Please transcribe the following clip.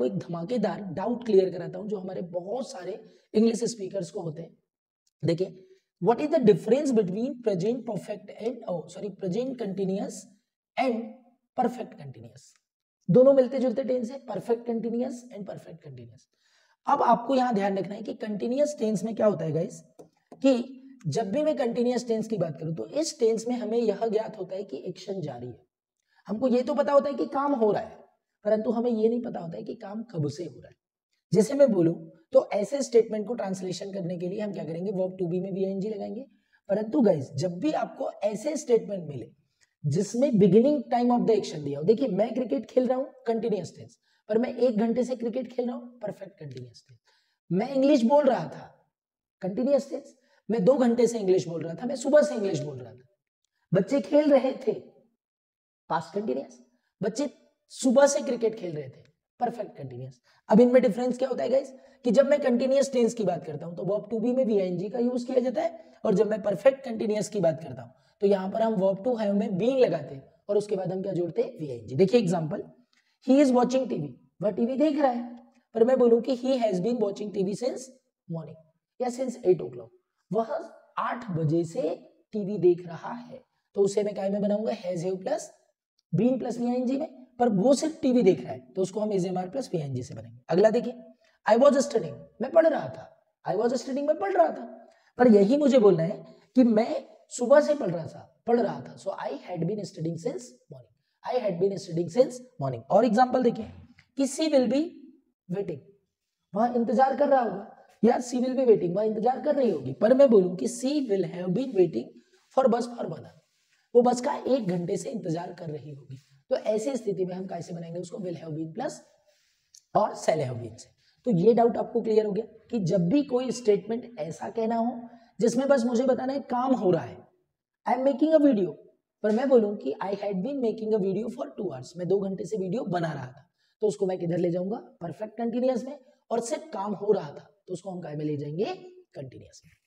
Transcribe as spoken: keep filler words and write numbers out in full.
आपको एक धमाकेदार डाउट क्लियर कराता हूं जो हमारे बहुत सारे इंग्लिश स्पीकर्स को होते हैं। देखिए, what is the difference between present perfect and oh sorry present continuous and perfect continuous? दोनों मिलते जुलते टेंस है, perfect continuous and perfect continuous. अब आपको यहां ध्यान रखना है कि कंटिन्यूअस टेंस में क्या होता है गाइस, कि जब भी मैं कंटिन्यूअस टेंस की बात करूं तो इस टेंस में हमें यह ज्ञात होता है कि एक्शन जारी है। हमको ये तो पता होता है कि काम हो रहा है, परंतु हमें ये नहीं पता होता है कि काम कब से हो रहा है। जैसे मैं बोलूं तो ऐसे स्टेटमेंट को ट्रांसलेशन करने के लिए हम क्या करेंगे, वर्ब टू बी में वी आई एन जी लगाएंगे। परंतु गाइस, जब भी आपको ऐसे स्टेटमेंट मिले जिसमें beginning time of the action दिया हो, देखिए मैं क्रिकेट खेल रहा हूं, कंटिन्यूअस टेंस, पर मैं एक घंटे से क्रिकेट खेल रहा हूं, परफेक्ट कंटिन्यूअस टेंस। मैं इंग्लिश बोल रहा था, कंटिन्यूअस टेंस। मैं दो घंटे से इंग्लिश बोल रहा था, मैं सुबह से इंग्लिश बोल रहा था। बच्चे खेल रहे थे, पास्ट कंटिन्यूअस। बच्चे सुबह से क्रिकेट खेल रहे थे, परफेक्ट कंटिन्यूअस। अब इनमें डिफरेंस क्या होता है गाइस, कि जब मैं कंटिन्यूअस टेंस की बात करता हूं तो वर्ब टू बी में वी आई एन जी का यूज किया जाता है, और जब मैं परफेक्ट कंटिन्यूअस की बात करता हूं तो यहां पर हम वर्ब टू हैव में बीइंग लगाते हैं और उसके बाद हम क्या जोड़ते हैं, वी आई एन जी। देखिए example, he is watching TV, वह टीवी देख रहा है। पर मैं बोलूं कि he has been watching TV since morning या सिंस एट ओ क्लॉक, वह आठ बजे से टीवी देख रहा है, तो उसे मैं क्या में बनाऊंगा, has have plus been plus V I N G में। पर वो सिर्फ टीवी देख रहा है तो उसको हम is M R plus V I N G से बनेंगे। अगला देखिए, आई वॉज स्टडिंग, मैं पढ़ रहा था, आई वॉज स्टडिंग, मैं पढ़ रहा था। पर यही मुझे बोलना है कि मैं सुबह से पढ़ रहा था पढ़ रहा था so I had been studying since morning, I had been studying since morning. और एग्जांपल देखिए कि सी विल बी वेटिंग, वह इंतजार कर रहा होगा, या सी विल बी वेटिंग, वह इंतजार कर रही होगी। पर मैं बोलूं कि she will have been waiting for bus for one hour, वो बस का एक घंटे से इंतजार कर रही होगी। तो ऐसी स्थिति में हम कैसे बनाएंगे उसको, विल हैव बीन प्लस और शैल हैव बीन से। तो ये डाउट आपको क्लियर हो गया कि जब भी कोई स्टेटमेंट ऐसा कहना हो जिसमें बस मुझे बताना है काम हो रहा है, I am making a video, पर मैं बोलूं कि I had been making a video for two hours, मैं दो घंटे से वीडियो बना रहा था, तो उसको मैं किधर ले जाऊंगा, परफेक्ट कंटिन्यूअस में। और सिर्फ काम हो रहा था तो उसको हम काय में ले जाएंगे, कंटिन्यूअस में।